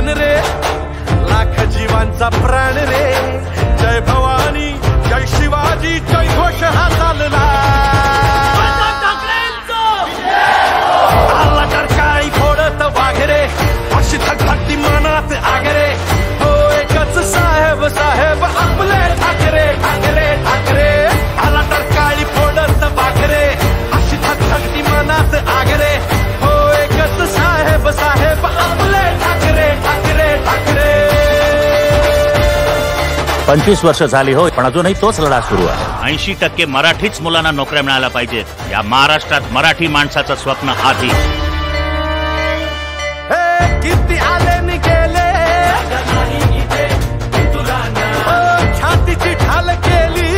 बलिदान रे, लाख जीवांचा प्राण रे. जय भवानी, जय शिवाजी, जय घोष हा चालला. आला तर काळी फोडत वाघरे, अशी धगधगती मनात आगरे. हो एकच साहेब साहेब आपले ठाकरे ठाकरे ठाकरे. आला तर काळी फोडत वाघरे, अशी धगधगती मनात आगरे. हो एकच साहेब साहेब आपले ठाकरे ठाकरे ठाकरे. 25 वर्ष झाली हो, पण अजूनही तोच लढा सुरू आहे. 80% मराठीच मुलांना नोकऱ्या मिळायला पाहिजेत. या महाराष्ट्रात मराठी माणसाचं स्वप्न आधी. किती आले नि गेले, छातीची ढाल केली,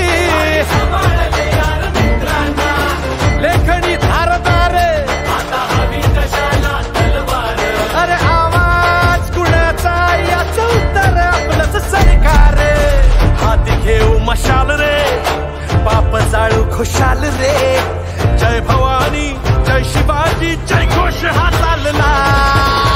लेखणी धारदार. अरे आवाज कुणाचा, याचं उत्तर आपलंच सरकार. हाती घेऊ मशाल रे, पाप जाळू खुशाल रे. जय भवानी, जय शिवाजी, जय घोष हा चालला.